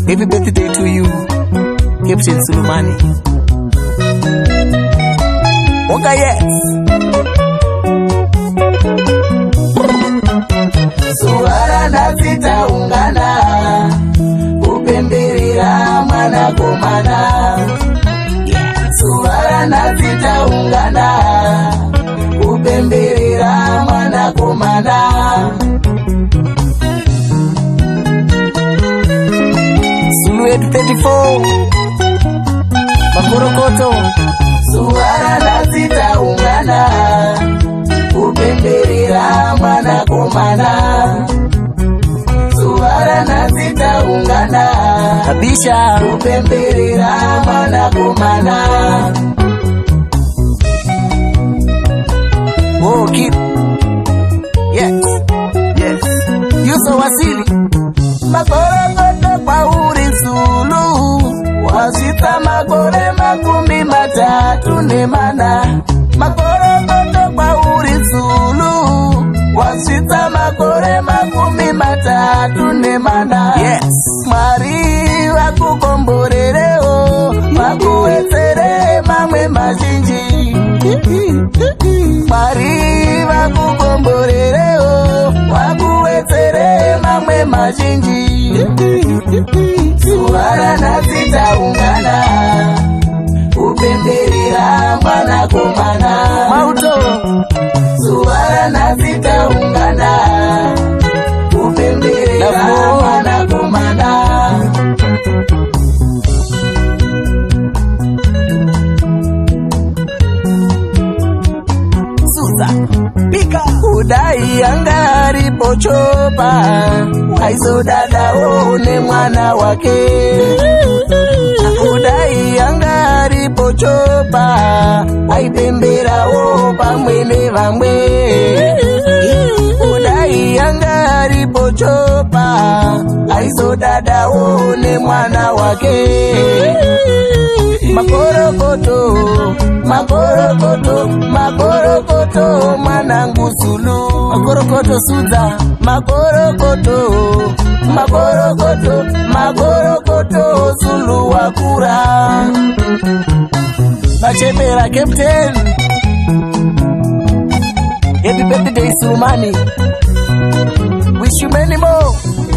Happy birthday to you, Captain Sulumani. Okay, yes. Suara na zitaungana kupembelea mwana komana. Suara na zitaungana kupembelea mwana komana. Sulu 34 Makorokoto. Suara na zitaungana kupembelea mwana komana. Suara na zitaungana kabisha kupembelea mwana komana. Oh, keep. Yes. Yes. Yuso wasili. Makorokoto kwa Sulu. Wasita makore makumi matatu nemana. Makorokoto kwa Sulu. Wasita makore makumi matatu nemana. Yes. Mari wakukomborereo wakuwetere mamwe majinji. Mari wakukomborereo wakuwetere mamwe majinji. Suara na zitaungana kupembelea mwana komana. Mauto. Suara na zitaungana kupembelea mwana komana. Suza Pika udai angari pochopa aizo dada one mwana wake. Udai angari pochopa aipembera o pamwene vamwe. Udai angari pochopa aizo dada one mwana wake. Makorokoto, makorokoto, makorokoto mwanangu Sulu. Makorokoto Suza, makorokoto, makorokoto, makorokoto Sulu wakura. Machemera Captain. Happy birthday Sulumani. Wish you many more.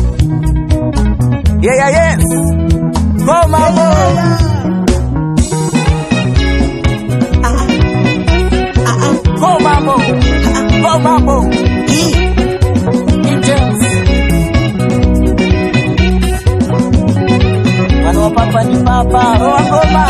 Yeah, yes. Go Mambo. Go Mambo. Go Mambo. James. Mano papa ni papa. Roa goma.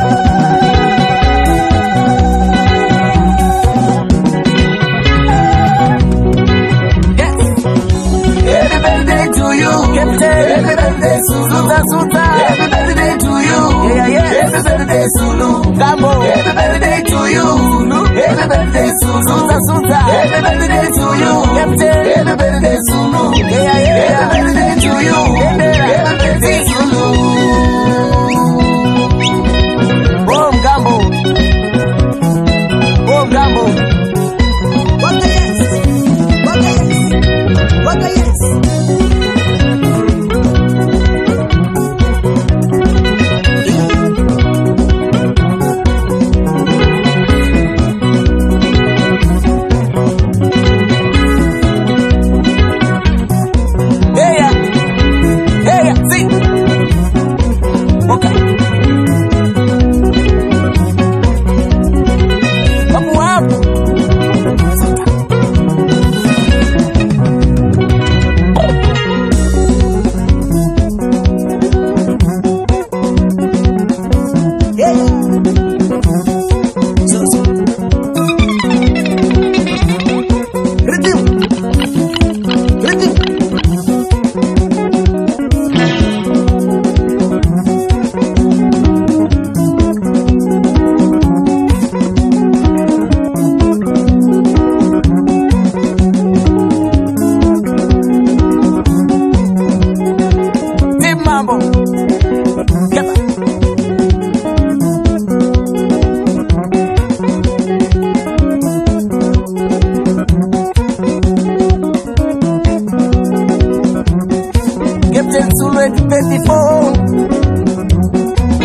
Happy birthday to you, Captain. Happy birthday Sulu. Suta. Happy birthday to you. Yeah. Happy birthday Sulu. Gambo. Happy birthday to you. Happy birthday Sulu. Suta. Happy birthday to you, Captain. Happy birthday Sulu. Yeah. Happy birthday to you. Happy birthday Sulu. Boom Gambo. Boom Gambo. Waka yes. Waka yes. Waka yes. Captain Zulu 24.